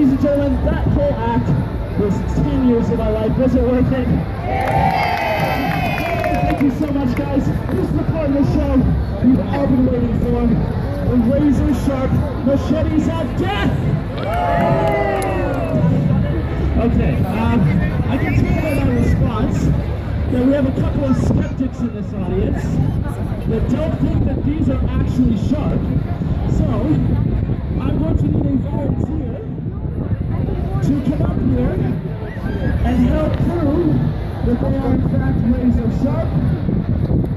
ladies and gentlemen, that whole act was 10 years of my life. Was it worth it? Thank you so much, guys. This is the part of the show you've all been waiting for. The razor sharp machetes of death! Okay, I can tell by my response that we have a couple of skeptics in this audience that don't think that these are actually sharp. So, I'm going to need a volunteer to come up here and help prove that they are in fact razor sharp.